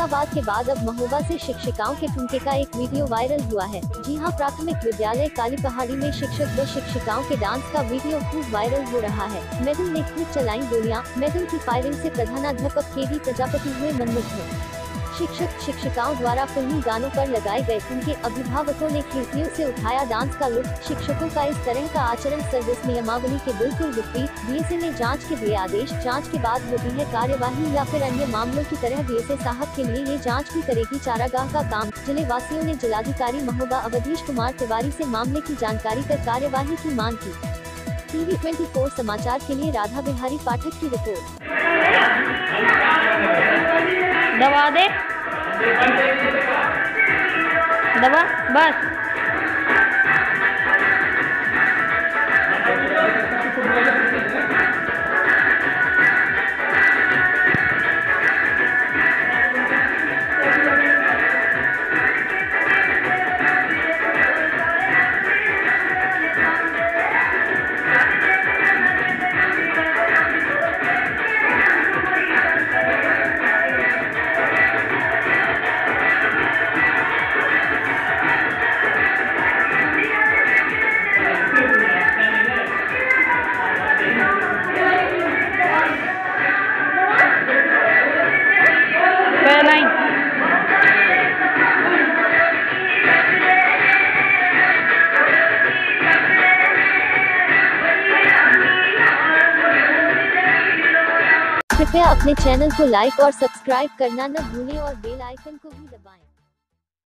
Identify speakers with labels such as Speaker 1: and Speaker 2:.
Speaker 1: औरंगाबाद के बाद अब महोबा से शिक्षिकाओं के ठुमके का एक वीडियो वायरल हुआ है। जी हां, प्राथमिक विद्यालय काली पहाड़ी में शिक्षक व शिक्षिकाओं के डांस का वीडियो खूब वायरल हो रहा है। मेडल ने खूब चलाई गोलियां। मेडल की फायरिंग से प्रधानाध्यापक केडी प्रजापति हुए मनमुग्ध। शिक्षक शिक्षिकाओं द्वारा फिल्मी गानों पर लगाए गए ठुमके, अभिभावकों ने खिड़कियों से उठाया डांस का लुत्फ। शिक्षकों का इस तरह का आचरण सर्विस नियमावली के बिल्कुल विपरीत। बीएसए ने जांच के दिए आदेश। जांच के बाद होती है कार्यवाही या फिर अन्य मामलों की तरह बीएसए साहब के लिए ये जांच भी करेगी चारागाह का काम। जिले वासियों ने जिलाधिकारी महोबा अवधेश कुमार तिवारी से मामले की जानकारी कर कार्यवाही की मांग की। टीवी 24 समाचार के लिए राधा बिहारी पाठक की रिपोर्ट।
Speaker 2: दबा दे, दबा बस।
Speaker 1: कृपया अपने चैनल को लाइक और सब्सक्राइब करना न भूलें और बेल आइकन को भी दबाएं।